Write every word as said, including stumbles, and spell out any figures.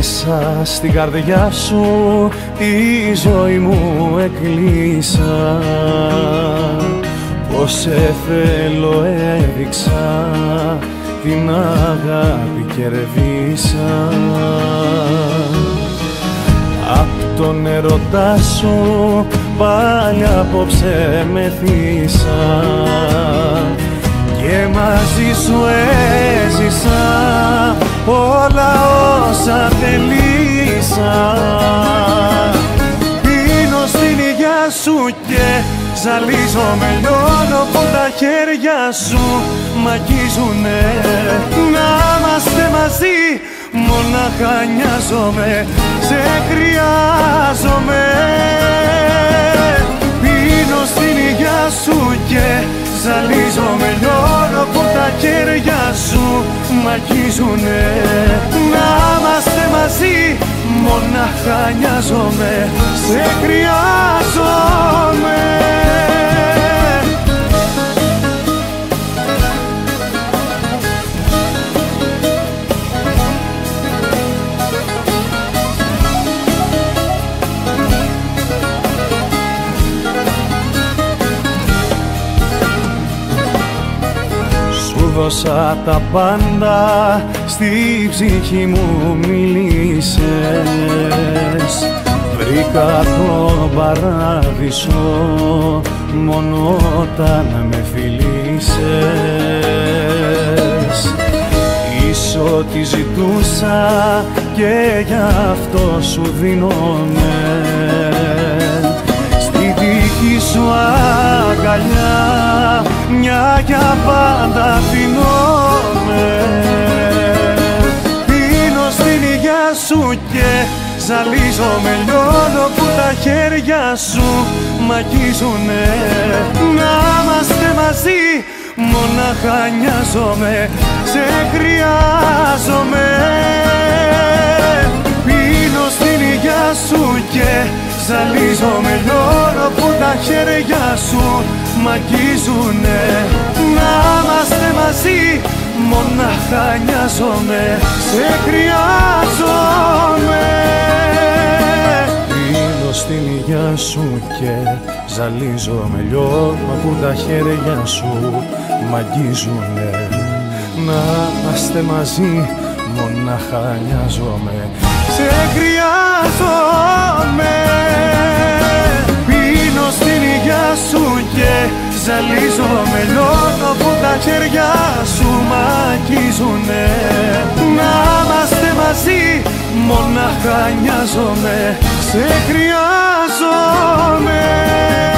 Μέσα στην καρδιά σου τη ζωή μου έκλεισα. Πως σε θέλω έδειξα, την αγάπη κερδίσα. Απ' τον ερωτά σου πάλι απόψε μεθύσα και μαζί σου έζησα όλα όσα θελήσα. Πίνω στην υγειά σου και ζαλίζομαι, λιώνω που τα χέρια σου μ' αγγίζουνε. Να είμαστε μαζί, μονάχα νοιάζομαι, σε χρειάζομαι. Πίνω στην υγειά σου και ζαλίζομαι, λιώνω που τα χέρια σου μ' αγγίζουνε. Να είμαστε μαζί, μονάχα νοιάζομαι, σε χρειάζομαι. Δώσα τα πάντα, στη ψυχή μου μίλησες. Βρήκα τον παράδεισο μόνο όταν με φιλήσες. Είσαι ό,τι ζητούσα και γι' αυτό σου δίνομαι. Στη δική σου αγκαλιά μια για πάντα αφήνομαι. Πίνω στην υγειά σου και ζαλίζομαι, λιώνω που τα χέρια σου μ' αγγίζουνε. Να είμαστε μαζί, μονάχα νοιάζομαι, σε χρειάζομαι. Πίνω στην υγειά σου και ζαλίζομαι, λιώνω που τα χέρια σου μ' αγγίζουνε. Να είμαστε μαζί, μονάχα νοιάζομαι, σε χρειάζομαι. Πίνω στην υγειά σου και ζαλίζομαι, λιώνω που τα χέρια σου μ' αγγίζουνε. Να είμαστε μαζί, μονάχα νοιάζομαι, σε χρειάζομαι. Πίνω στην υγειά σου και ζαλίζομαι, λιώνω που τα χέρια σου μ' αγγίζουνε. Να είμαστε μαζί, μονάχα νοιάζομαι, σε χρειάζομαι.